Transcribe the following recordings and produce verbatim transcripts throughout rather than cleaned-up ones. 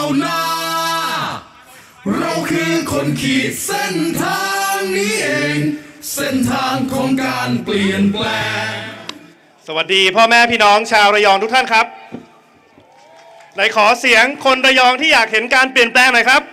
หน้าเราคือคนขีดเส้นทางนี้เองเส้นทางของการเปลี่ยนแปลงสวัสดีพ่อแม่พี่น้องชาวระยองทุกท่านครับไหนขอเสียงคนระยองที่อยากเห็นการเปลี่ยนแปลงหน่อยครับ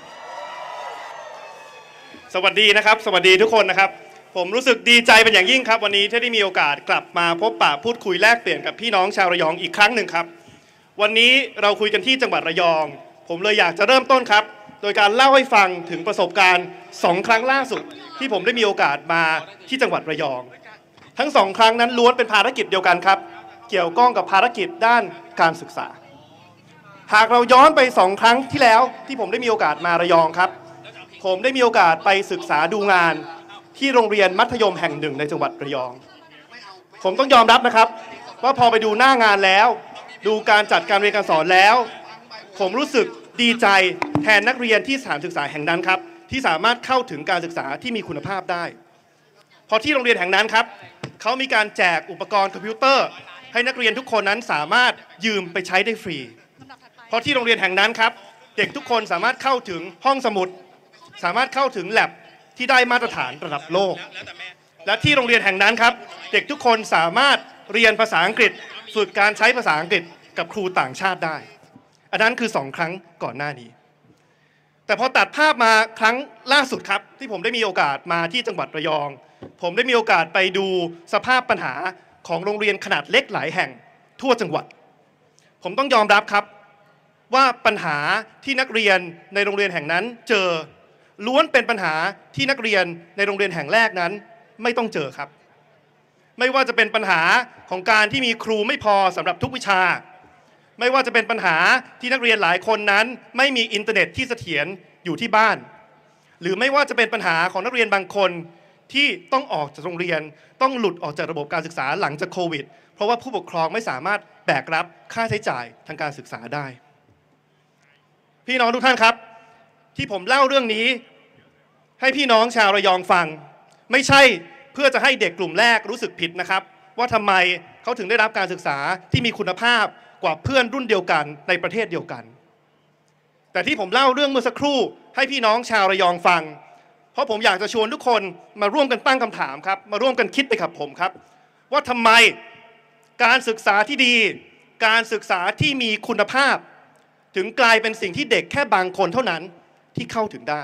สวัสดีนะครับสวัสดีทุกคนนะครับผมรู้สึกดีใจเป็นอย่างยิ่งครับวันนี้ที่ได้มีโอกาสกลับมาพบปะพูดคุยแลกเปลี่ยนกับพี่น้องชาวระยองอีกครั้งหนึ่งครับวันนี้เราคุยกันที่จังหวัดระยองผมเลยอยากจะเริ่มต้นครับโดยการเล่าให้ฟังถึงประสบการณ์สองครั้งล่าสุดที่ผมได้มีโอกาสมาที่จังหวัดระยองทั้งสองครั้งนั้นล้วนเป็นภารกิจเดียวกันครับเกี่ยวข้องกับภารกิจด้านการศึกษาหากเราย้อนไปสองครั้งที่แล้วที่ผมได้มีโอกาสมาระยองครับผมได้มีโอกาสไปศึกษาดูงานที่โรงเรียนมัธยมแห่งหนึ่งในจังหวัดระยองผมต้องยอมรับนะครับว่าพอไปดูหน้างานแล้วดูการจัดการเรียนการสอนแล้วผมรู้สึกดีใจแทนนักเรียนที่สถานศึกษาแห่งนั้นครับที่สามารถเข้าถึงการศึกษาที่มีคุณภาพได้พอที่โรงเรียนแห่งนั้นครับเขามีการแจกอุปกรณ์คอมพิวเตอร์ให้นักเรียนทุกคนนั้นสามารถยืมไปใช้ได้ฟรีเพราะที่โรงเรียนแห่งนั้นครับเด็กทุกคนสามารถเข้าถึงห้องสมุดสามารถเข้าถึงแลบที่ได้มาตรฐานระดับโลกและที่โรงเรียนแห่งนั้นครับเด็กทุกคนสามารถเรียนภาษาอังกฤษฝึกการใช้ภาษาอังกฤษกับครูต่างชาติได้อันนั้นคือสองครั้งก่อนหน้านี้แต่พอตัดภาพมาครั้งล่าสุดครับที่ผมได้มีโอกาสมาที่จังหวัดระยองผมได้มีโอกาสไปดูสภาพปัญหาของโรงเรียนขนาดเล็กหลายแห่งทั่วจังหวัดผมต้องยอมรับครับว่าปัญหาที่นักเรียนในโรงเรียนแห่งนั้นเจอล้วนเป็นปัญหาที่นักเรียนในโรงเรียนแห่งแรกนั้นไม่ต้องเจอครับไม่ว่าจะเป็นปัญหาของการที่มีครูไม่พอสำหรับทุกวิชาไม่ว่าจะเป็นปัญหาที่นักเรียนหลายคนนั้นไม่มีอินเทอร์เน็ตที่เสถียรอยู่ที่บ้านหรือไม่ว่าจะเป็นปัญหาของนักเรียนบางคนที่ต้องออกจากโรงเรียนต้องหลุดออกจากระบบการศึกษาหลังจากโควิดเพราะว่าผู้ปกครองไม่สามารถแบกรับค่าใช้จ่ายทางการศึกษาได้พี่น้องทุกท่านครับที่ผมเล่าเรื่องนี้ให้พี่น้องชาวระยองฟังไม่ใช่เพื่อจะให้เด็กกลุ่มแรกรู้สึกผิดนะครับว่าทำไมเขาถึงได้รับการศึกษาที่มีคุณภาพกว่าเพื่อนรุ่นเดียวกันในประเทศเดียวกันแต่ที่ผมเล่าเรื่องเมื่อสักครู่ให้พี่น้องชาวระยองฟังเพราะผมอยากจะชวนทุกคนมาร่วมกันตั้งคำถามครับมาร่วมกันคิดไปกับผมครับว่าทำไมการศึกษาที่ดีการศึกษาที่มีคุณภาพถึงกลายเป็นสิ่งที่เด็กแค่บางคนเท่านั้นที่เข้าถึงได้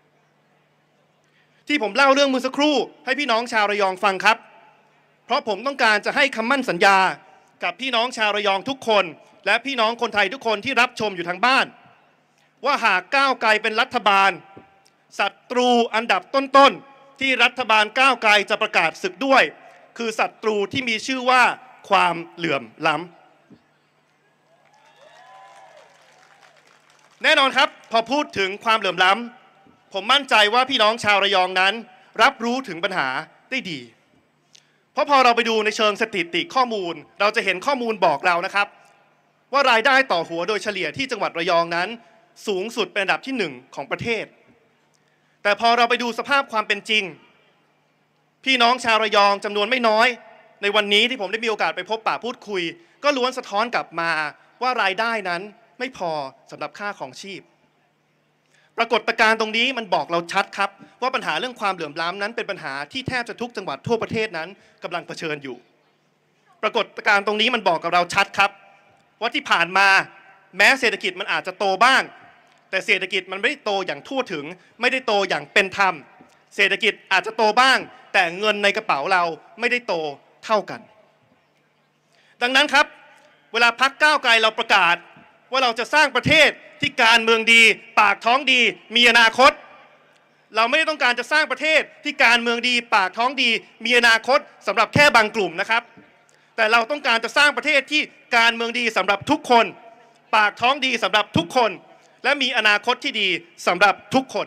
ที่ผมเล่าเรื่องเมื่อสักครู่ให้พี่น้องชาวระยองฟังครับเพราะผมต้องการจะให้คำมั่นสัญญากับพี่น้องชาวระยองทุกคนและพี่น้องคนไทยทุกคนที่รับชมอยู่ทางบ้านว่าหากก้าวไกลเป็นรัฐบาลศัตรูอันดับต้นๆที่รัฐบาลก้าวไกลจะประกาศศึกด้วยคือศัตรูที่มีชื่อว่าความเหลื่อมล้ำแน่นอนครับพอพูดถึงความเหลื่อมล้ำผมมั่นใจว่าพี่น้องชาวระยองนั้นรับรู้ถึงปัญหาได้ดีเพราะพอเราไปดูในเชิงสถิติข้อมูลเราจะเห็นข้อมูลบอกเรานะครับว่ารายได้ต่อหัวโดยเฉลี่ยที่จังหวัดระยองนั้นสูงสุดเป็นอันดับที่หนึ่งของประเทศแต่พอเราไปดูสภาพความเป็นจริงพี่น้องชาวระยองจำนวนไม่น้อยในวันนี้ที่ผมได้มีโอกาสไปพบปะพูดคุยก็ล้วนสะท้อนกลับมาว่ารายได้นั้นไม่พอสำหรับค่าครองชีพปรากฏการณ์ตรงนี้มันบอกเราชัดครับว่าปัญหาเรื่องความเหลื่อมล้ำนั้นเป็นปัญหาที่แทบจะทุกจังหวัดทั่วประเทศนั้นกำลังเผชิญอยู่ปรากฏการณ์ตรงนี้มันบอกกับเราชัดครับว่าที่ผ่านมาแม้เศรษฐกิจมันอาจจะโตบ้างแต่เศรษฐกิจมันไม่ได้โตอย่างทั่วถึงไม่ได้โตอย่างเป็นธรรมเศรษฐกิจอาจจะโตบ้างแต่เงินในกระเป๋าเราไม่ได้โตเท่ากันดังนั้นครับเวลาพรรคก้าวไกลเราประกาศว่าเราจะสร้างประเทศที่การเมืองดีปากท้องดีมีอนาคตเราไม่ได้ต้องการจะสร้างประเทศที่การเมืองดีปากท้องดีมีอนาคตสำหรับแค่บางกลุ่มนะครับแต่เราต้องการจะสร้างประเทศที่การเมืองดีสำหรับทุกคนปากท้องดีสำหรับทุกคนและมีอนาคตที่ดีสำหรับทุกคน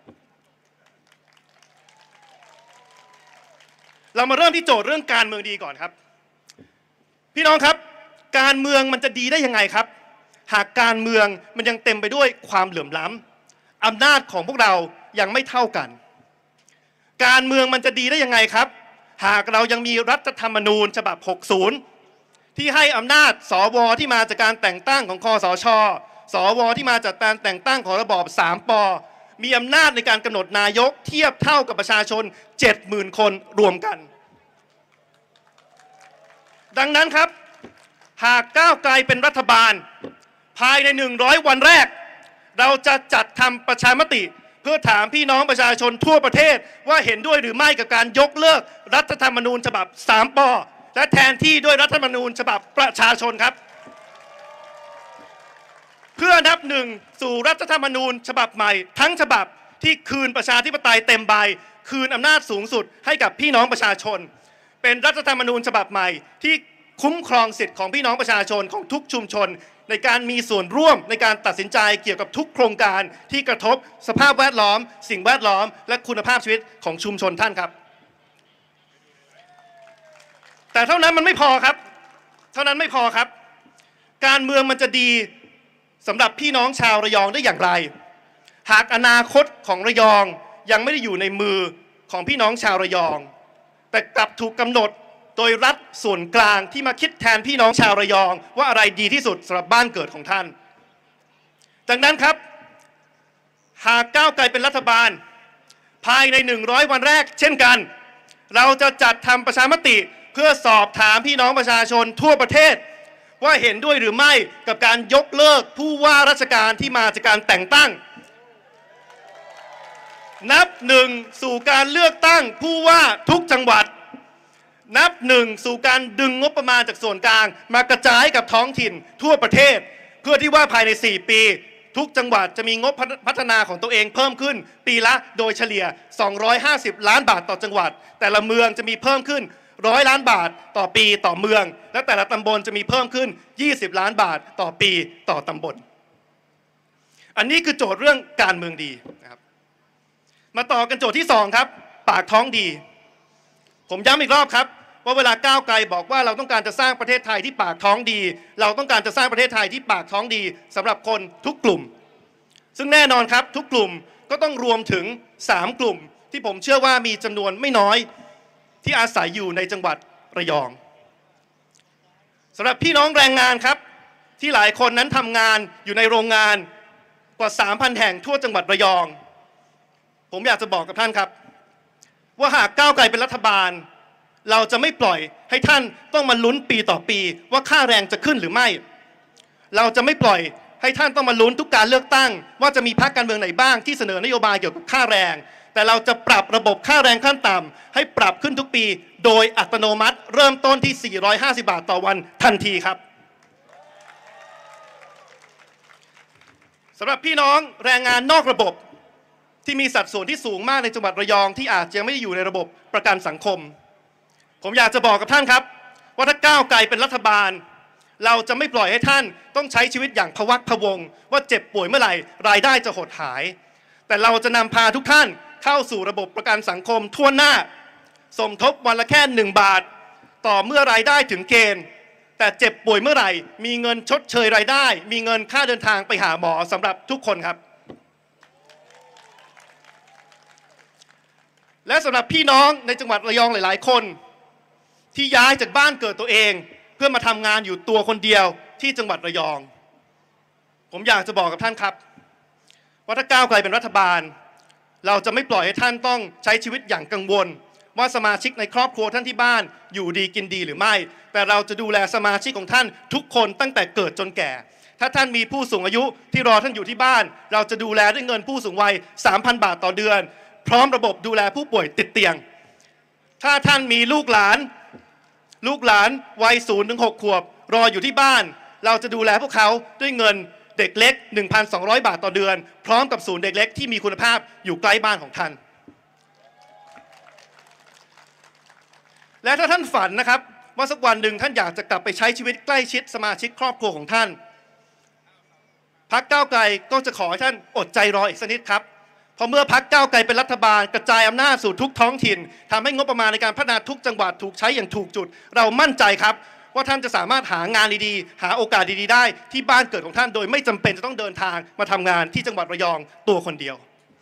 เรามาเริ่มที่โจทย์เรื่องการเมืองดีก่อนครับพี่น้องครับการเมืองมันจะดีได้ยังไงครับหากการเมืองมันยังเต็มไปด้วยความเหลื่อมล้ำอำนาจของพวกเรายังไม่เท่ากันการเมืองมันจะดีได้ยังไงครับหากเรายังมีรัฐธรรมนูญฉบับหกสิบที่ให้อำนาจสวที่มาจากการแต่งตั้งของคสช.สสวที่มาจากการแต่งตั้งของระบอบสามปมีอำนาจในการกำหนดนายกเทียบเท่ากับประชาชน เจ็ดหมื่น คนรวมกันดังนั้นครับหากก้าวไกลเป็นรัฐบาลภายในหนึ่งร้อยวันแรกเราจะจัดทำประชามติเพื่อถามพี่น้องประชาชนทั่วประเทศว่าเห็นด้วยหรือไม่กับการยกเลิกรัฐธรรมนูญฉบับสามปและแทนที่ด้วยรัฐธรรมนูญฉบับประชาชนครับเพื่อนับหนึ่งสู่รัฐธรรมนูญฉบับใหม่ทั้งฉบับที่คืนประชาธิปไตยเต็มใบคืนอำนาจสูงสุดให้กับพี่น้องประชาชนเป็นรัฐธรรมนูญฉบับใหม่ที่คุ้มครองสิทธิของพี่น้องประชาชนของทุกชุมชนในการมีส่วนร่วมในการตัดสินใจเกี่ยวกับทุกโครงการที่กระทบสภาพแวดล้อมสิ่งแวดล้อมและคุณภาพชีวิตของชุมชนท่านครับแต่เท่านั้นมันไม่พอครับเท่านั้นไม่พอครับการเมืองมันจะดีสำหรับพี่น้องชาวระยองได้อย่างไรหากอนาคตของระยองยังไม่ได้อยู่ในมือของพี่น้องชาวระยองแต่กลับถูกกำหนดโดยรัฐส่วนกลางที่มาคิดแทนพี่น้องชาวระยองว่าอะไรดีที่สุดสำหรับบ้านเกิดของท่านดังนั้นครับหากก้าวไกลเป็นรัฐบาลภายในหนึ่งร้อยวันแรกเช่นกันเราจะจัดทำประชามติเพื่อสอบถามพี่น้องประชาชนทั่วประเทศว่าเห็นด้วยหรือไม่กับการยกเลิกผู้ว่าราชการที่มาจากการแต่งตั้งนับหนึ่งสู่การเลือกตั้งผู้ว่าทุกจังหวัดนับหนึ่งสู่การดึงงบประมาณจากส่วนกลางมากระจายกับท้องถิ่นทั่วประเทศเพื่อที่ว่าภายในสี่ปีทุกจังหวัดจะมีงบพัฒนาของตัวเองเพิ่มขึ้นปีละโดยเฉลี่ยสองร้อยห้าสิบล้านบาทต่อจังหวัดแต่ละเมืองจะมีเพิ่มขึ้นร้อยล้านบาทต่อปีต่อเมืองและแต่ละตำบลจะมีเพิ่มขึ้นยี่สิบล้านบาทต่อปีต่อตำบลอันนี้คือโจทย์เรื่องการเมืองดีนะครับมาต่อกันโจทย์ที่สองครับปากท้องดีผมย้ำอีกรอบครับว่าเวลาก้าวไกลบอกว่าเราต้องการจะสร้างประเทศไทยที่ปากท้องดีเราต้องการจะสร้างประเทศไทยที่ปากท้องดีสำหรับคนทุกกลุ่มซึ่งแน่นอนครับทุกกลุ่มก็ต้องรวมถึงสามกลุ่มที่ผมเชื่อว่ามีจำนวนไม่น้อยที่อาศัยอยู่ในจังหวัดระยองสำหรับพี่น้องแรงงานครับที่หลายคนนั้นทำงานอยู่ในโรงงานกว่า สามพัน แห่งทั่วจังหวัดระยองผมอยากจะบอกกับท่านครับว่าหากก้าวไกลเป็นรัฐบาลเราจะไม่ปล่อยให้ท่านต้องมาลุ้นปีต่อปีว่าค่าแรงจะขึ้นหรือไม่เราจะไม่ปล่อยให้ท่านต้องมาลุ้นทุกการเลือกตั้งว่าจะมีพรรคการเมืองไหนบ้างที่เสนอนโยบายเกี่ยวกับค่าแรงแต่เราจะปรับระบบค่าแรงขั้นต่ำให้ปรับขึ้นทุกปีโดยอัตโนมัติเริ่มต้นที่สี่ร้อยห้าสิบบาทต่อวันทันทีครับสำหรับพี่น้องแรงงานนอกระบบที่มีสัดส่วนที่สูงมากในจังหวัดระยองที่อาจจะไม่ได้อยู่ในระบบประกันสังคมผมอยากจะบอกกับท่านครับว่าถ้าก้าวไกลเป็นรัฐบาลเราจะไม่ปล่อยให้ท่านต้องใช้ชีวิตอย่างพะวักพะวงว่าเจ็บป่วยเมื่อไหร่รายได้จะหดหายแต่เราจะนำพาทุกท่านเข้าสู่ระบบประกันสังคมทั่วหน้าสมทบวันละแค่หนึ่งบาทต่อเมื่อรายได้ถึงเกณฑ์แต่เจ็บป่วยเมื่อไหร่มีเงินชดเชยรายได้มีเงินค่าเดินทางไปหาหมอสำหรับทุกคนครับและสำหรับพี่น้องในจังหวัดระยองหลายๆคนที่ย้ายจากบ้านเกิดตัวเองเพื่อมาทำงานอยู่ตัวคนเดียวที่จังหวัดระยองผมอยากจะบอกกับท่านครับว่าถ้าก้าวไกลเป็นรัฐบาลเราจะไม่ปล่อยให้ท่านต้องใช้ชีวิตอย่างกังวลว่าสมาชิกในครอบครัวท่านที่บ้านอยู่ดีกินดีหรือไม่แต่เราจะดูแลสมาชิกของท่านทุกคนตั้งแต่เกิดจนแก่ถ้าท่านมีผู้สูงอายุที่รอท่านอยู่ที่บ้านเราจะดูแลด้วยเงินผู้สูงวัย สามพัน บาทต่อเดือนพร้อมระบบดูแลผู้ป่วยติดเตียงถ้าท่านมีลูกหลานลูกหลานวัยศูนย์ถึงหกขวบรออยู่ที่บ้านเราจะดูแลพวกเขาด้วยเงินเด็กเล็ก หนึ่งพันสองร้อย บาทต่อเดือนพร้อมกับศูนย์เด็กเล็กที่มีคุณภาพอยู่ใกล้บ้านของท่านและถ้าท่านฝันนะครับว่าสักวันหนึ่งท่านอยากจะกลับไปใช้ชีวิตใกล้ชิดสมาชิกครอบครัวของท่านพรรคก้าวไกลก็จะขอให้ท่านอดใจรออีกสักนิดครับเพราะเมื่อพรรคก้าวไกลเป็นรัฐบาลกระจายอำนาจสู่ทุกท้องถิ่นทำให้งบประมาณในการพัฒนาทุกจังหวัดถูกใช้อย่างถูกจุดเรามั่นใจครับว่าท่านจะสามารถหางานดีๆหาโอกาสดีๆได้ที่บ้านเกิดของท่านโดยไม่จำเป็นจะต้องเดินทางมาทำงานที่จังหวัดระยองตัวคนเดียว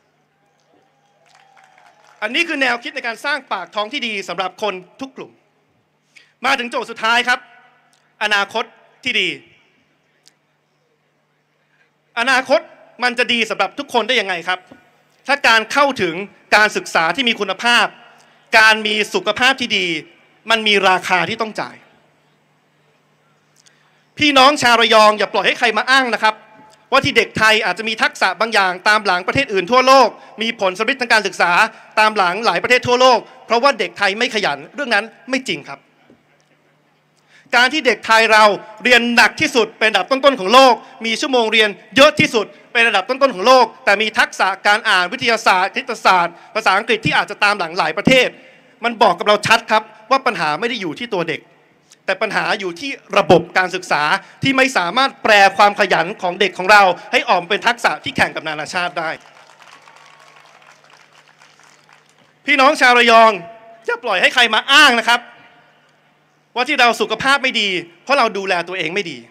อันนี้คือแนวคิดในการสร้างปากท้องที่ดีสำหรับคนทุกกลุ่มมาถึงโจทย์สุดท้ายครับอนาคตที่ดีอนาคตมันจะดีสำหรับทุกคนได้ยังไงครับถ้าการเข้าถึงการศึกษาที่มีคุณภาพการมีสุขภาพที่ดีมันมีราคาที่ต้องจ่ายพี่น้องชาวระยองอย่าปล่อยให้ใครมาอ้างนะครับว่าที่เด็กไทยอาจจะมีทักษะบางอย่างตามหลังประเทศอื่นทั่วโลกมีผลสำเร็จทางการศึกษาตามหลังหลายประเทศทั่วโลกเพราะว่าเด็กไทยไม่ขยันเรื่องนั้นไม่จริงครับการที่เด็กไทยเราเรียนหนักที่สุดเป็นอันดับต้นๆของโลกมีชั่วโมงเรียนเยอะที่สุดเป็นอันดับต้นๆของโลกแต่มีทักษะการอ่านวิทยาศาสตร์คณิตศาสตร์ภาษาอังกฤษที่อาจจะตามหลังหลายประเทศมันบอกกับเราชัดครับว่าปัญหาไม่ได้อยู่ที่ตัวเด็กแต่ปัญหาอยู่ที่ระบบการศึกษาที่ไม่สามารถแปลความขยันของเด็กของเราให้ออกเป็นทักษะที่แข่งกับนานาชาติได้พี่น้องชาวระยองอย่าปล่อยให้ใครมาอ้างนะครับว่าที่เราสุขภาพไม่ดีเพราะเราดูแลตัวเองไม่ดี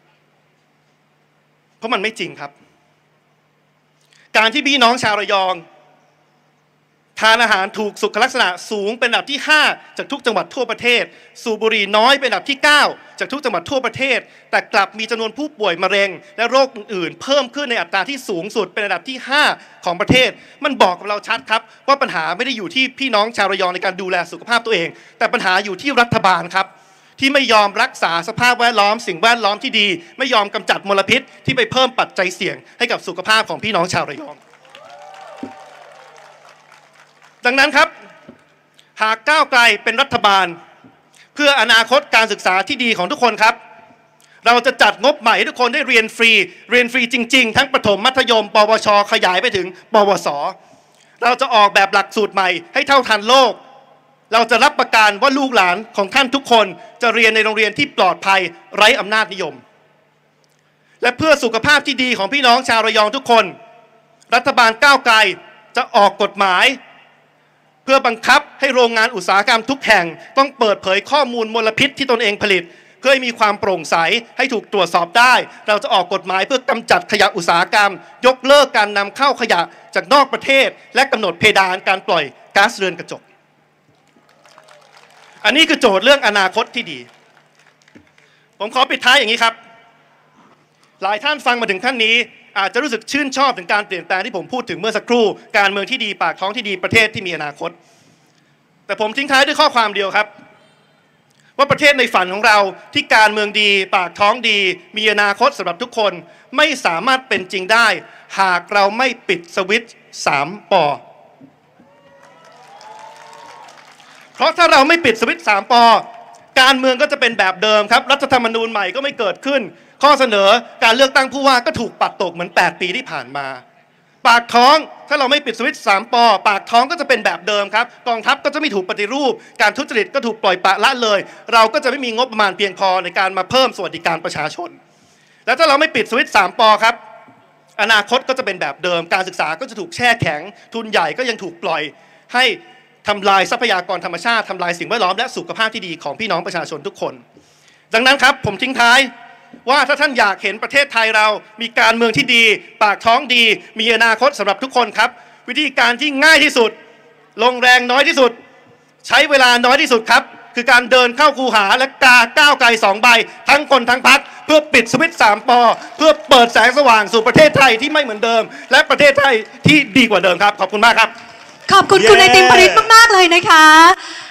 เพราะมันไม่จริงครับการที่พี่น้องชาวระยองทานอาหารถูกสุขลักษณะสูงเป็นอันดับที่ห้าจากทุกจังหวัดทั่วประเทศสูบบุหรี่น้อยเป็นอันดับที่เก้าจากทุกจังหวัดทั่วประเทศแต่กลับมีจำนวนผู้ป่วยมะเร็งและโรคอื่นๆเพิ่มขึ้นในอัตราที่สูงสุดเป็นอันดับที่ห้าของประเทศมันบอกกับเราชัดครับว่าปัญหาไม่ได้อยู่ที่พี่น้องชาวระยองในการดูแลสุขภาพตัวเองแต่ปัญหาอยู่ที่รัฐบาลครับที่ไม่ยอมรักษาสภาพแวดล้อมสิ่งแวดล้อมที่ดีไม่ยอมกำจัดมลพิษที่ไปเพิ่มปัจจัยเสี่ยงให้กับสุขภาพของพี่น้องชาวระยองดังนั้นครับหากก้าวไกลเป็นรัฐบาลเพื่ออนาคตการศึกษาที่ดีของทุกคนครับเราจะจัดงบใหม่ให้ทุกคนได้เรียนฟรีเรียนฟรีจริงๆทั้งประถมมัธยมปวชขยายไปถึงปวสเราจะออกแบบหลักสูตรใหม่ให้เท่าทันโลกเราจะรับประกันว่าลูกหลานของท่านทุกคนจะเรียนในโรงเรียนที่ปลอดภัยไร้อำนาจนิยมและเพื่อสุขภาพที่ดีของพี่น้องชาวระยองทุกคนรัฐบาลก้าวไกลจะออกกฎหมายเพื่อบังคับให้โรงงานอุตสาหกรรมทุกแห่งต้องเปิดเผยข้อมูลมลพิษที่ตนเองผลิตเพื่อให้มีความโปร่งใสให้ถูกตรวจสอบได้เราจะออกกฎหมายเพื่อกำจัดขยะอุตสาหกรรมยกเลิกการนำเข้าขยะจากนอกประเทศและกำหนดเพดานการปล่อยก๊าซเรือนกระจกอันนี้คือโจทย์เรื่องอนาคตที่ดีผมขอปิดท้ายอย่างนี้ครับหลายท่านฟังมาถึงท่านนี้อาจจะรู้สึกชื่นชอบถึงการเปลี่ยนแปลงที่ผมพูดถึงเมื่อสักครู่การเมืองที่ดีปากท้องที่ดีประเทศที่มีอนาคตแต่ผมทิ้งท้ายด้วยข้อความเดียวครับว่าประเทศในฝันของเราที่การเมืองดีปากท้องดีมีอนาคตสำหรับทุกคนไม่สามารถเป็นจริงได้หากเราไม่ปิดสวิตช์สามปอเพราะถ้าเราไม่ปิดสวิตช์สามปอการเมืองก็จะเป็นแบบเดิมครับรัฐธรรมนูญใหม่ก็ไม่เกิดขึ้นข้อเสนอการเลือกตั้งผู้ว่าก็ถูกปัดตกเหมือนแปดปีที่ผ่านมาปากท้องถ้าเราไม่ปิดสวิตช์สามปอปากท้องก็จะเป็นแบบเดิมครับกองทัพก็จะไม่ถูกปฏิรูปการทุจริตก็ถูกปล่อยปละละเลยเราก็จะไม่มีงบประมาณเพียงพอในการมาเพิ่มสวัสดิการประชาชนแล้วถ้าเราไม่ปิดสวิตช์สามปอครับอนาคตก็จะเป็นแบบเดิมการศึกษาก็จะถูกแช่แข็งทุนใหญ่ก็ยังถูกปล่อยให้ทำลายทรัพยากรธรรมชาติทำลายสิ่งแวดล้อมและสุขภาพที่ดีของพี่น้องประชาชนทุกคนดังนั้นครับผมทิ้งท้ายว่าถ้าท่านอยากเห็นประเทศไทยเรามีการเมืองที่ดีปากท้องดีมีอนาคตสำหรับทุกคนครับวิธีการที่ง่ายที่สุดลงแรงน้อยที่สุดใช้เวลาน้อยที่สุดครับคือการเดินเข้าคูหาและกาก้าวไกลสองใบทั้งคนทั้งพรรคเพื่อปิดสวิตช์สามปอเพื่อเปิดแสงสว่างสู่ประเทศไทยที่ไม่เหมือนเดิมและประเทศไทยที่ดีกว่าเดิมครับขอบคุณมากครับขอบคุณคุณไอติมพริตมากๆเลยนะคะ